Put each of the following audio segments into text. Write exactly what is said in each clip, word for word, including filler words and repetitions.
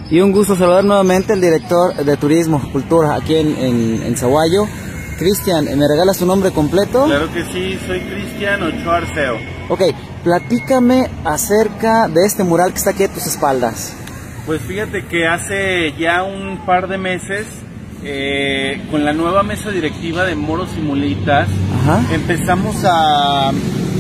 Y un gusto saludar nuevamente al director de Turismo, Cultura, aquí en, en, en Zaguayo. Cristian, ¿me regalas tu nombre completo? Claro que sí, soy Cristian Ochoa Arceo. Ok, platícame acerca de este mural que está aquí a tus espaldas. Pues fíjate que hace ya un par de meses, eh, con la nueva mesa directiva de Moros y Mulitas, Ajá. empezamos a,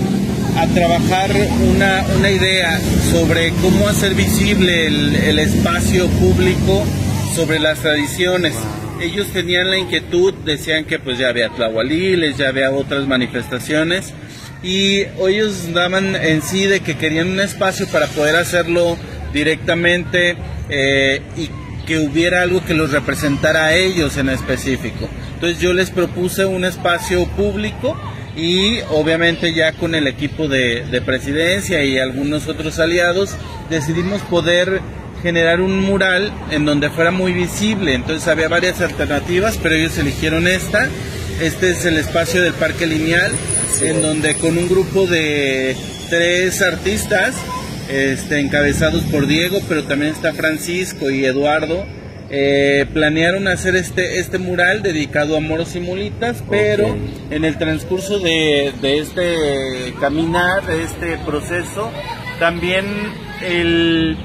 a trabajar una, una idea sobre cómo hacer visible el, el espacio público sobre las tradiciones. Ellos tenían la inquietud, decían que pues ya había tlahualiles, ya había otras manifestaciones, y ellos daban en sí de que querían un espacio para poder hacerlo directamente eh, y que hubiera algo que los representara a ellos en específico. Entonces yo les propuse un espacio público y obviamente ya con el equipo de, de presidencia y algunos otros aliados decidimos poder generar un mural en donde fuera muy visible. Entonces había varias alternativas, pero ellos eligieron esta. Este es el espacio del Parque Lineal, sí. en donde con un grupo de tres artistas Este, encabezados por Diego, pero también está Francisco y Eduardo, eh, planearon hacer este, este mural dedicado a Moros y Mulitas, pero okay. en el transcurso de, de este caminar, de este proceso, también el,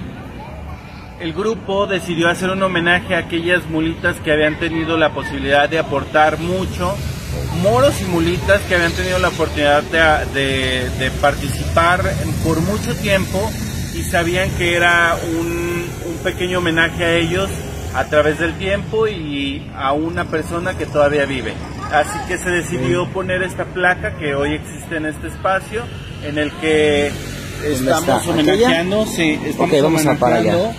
el grupo decidió hacer un homenaje a aquellas mulitas que habían tenido la posibilidad de aportar mucho, moros y mulitas que habían tenido la oportunidad de, de, de participar por mucho tiempo y sabían que era un, un pequeño homenaje a ellos a través del tiempo y a una persona que todavía vive. Así que se decidió poner esta placa que hoy existe en este espacio, en el que estamos homenajeando, sí, estamos okay, vamos homenajeando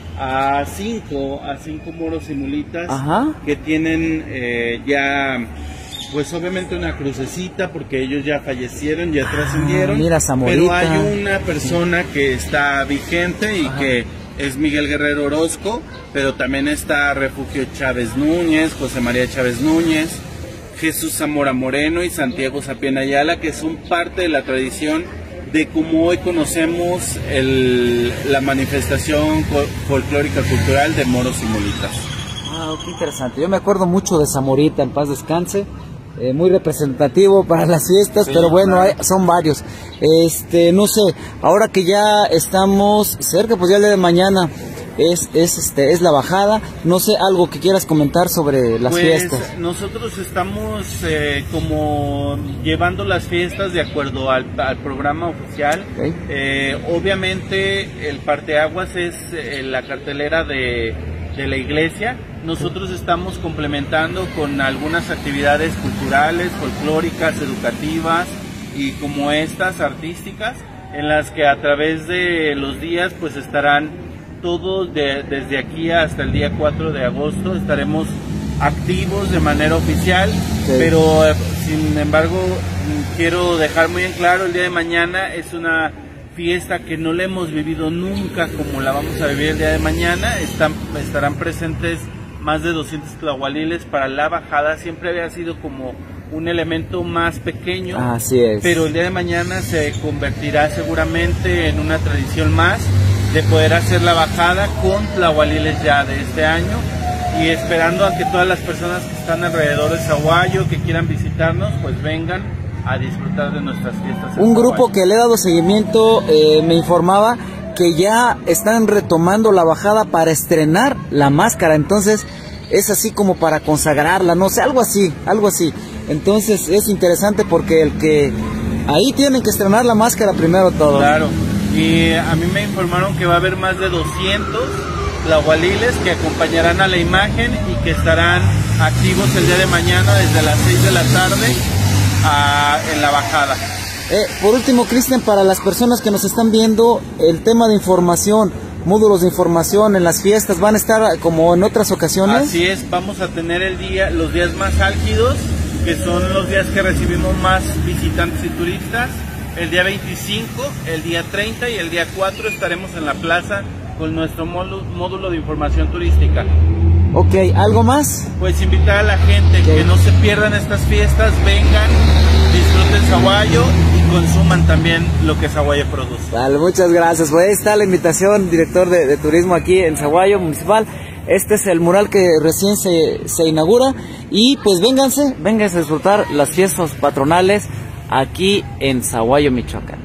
a, a cinco, a cinco moros y mulitas Ajá. que tienen eh, ya... pues obviamente una crucecita porque ellos ya fallecieron, ya trascendieron, ah, pero hay una persona que está vigente y Ajá. que es Miguel Guerrero Orozco, pero también está Refugio Chávez Núñez, José María Chávez Núñez, Jesús Zamora Moreno y Santiago Sapien Ayala, que son parte de la tradición de cómo hoy conocemos el, la manifestación folclórica cultural de Moros y Mulitas. Ah, qué interesante. Yo me acuerdo mucho de Zamorita, en paz descanse. Eh, muy representativo para las fiestas, sí, pero bueno, claro. hay, son varios. Este, no sé, ahora que ya estamos cerca, pues ya el día de mañana es, es, este, es la bajada. No sé, algo que quieras comentar sobre las pues, fiestas. Nosotros estamos eh, como llevando las fiestas de acuerdo al, al programa oficial. Okay. Eh, obviamente el parteaguas es eh, la cartelera de, de la iglesia. Nosotros estamos complementando con algunas actividades culturales, folclóricas, educativas y como estas artísticas, en las que a través de los días pues estarán todos de, desde aquí hasta el día cuatro de agosto estaremos activos de manera oficial, sí. pero sin embargo quiero dejar muy en claro, el día de mañana es una fiesta que no la hemos vivido nunca como la vamos a vivir el día de mañana. Están, estarán presentes más de doscientos tlahualiles para la bajada. Siempre había sido como un elemento más pequeño, así es. Pero el día de mañana se convertirá seguramente en una tradición más de poder hacer la bajada con tlahualiles ya de este año, y esperando a que todas las personas que están alrededor de Zaguayo, que quieran visitarnos, pues vengan a disfrutar de nuestras fiestas. Un grupo que le he dado seguimiento eh, me informaba que ya están retomando la bajada para estrenar la máscara, entonces es así como para consagrarla, no sé, algo así, algo así. Entonces es interesante porque el que ahí tienen que estrenar la máscara primero todo. Claro, y a mí me informaron que va a haber más de doscientos tlahualiles que acompañarán a la imagen y que estarán activos el día de mañana desde las seis de la tarde a, en la bajada. Eh, por último, Cristian, para las personas que nos están viendo, el tema de información, módulos de información en las fiestas, ¿van a estar como en otras ocasiones? Así es, vamos a tener el día, los días más álgidos, que son los días que recibimos más visitantes y turistas. El día veinticinco, el día treinta y el día cuatro estaremos en la plaza con nuestro módulo de información turística. Ok, ¿algo más? Pues invitar a la gente okay. que no se pierdan estas fiestas, vengan, disfruten Zaguayo y consuman también lo que Sahuayo produce. Vale, muchas gracias. Pues ahí está la invitación, director de, de turismo aquí en Sahuayo Municipal. Este es el mural que recién se, se inaugura y pues vénganse, vénganse a disfrutar las fiestas patronales aquí en Sahuayo, Michoacán.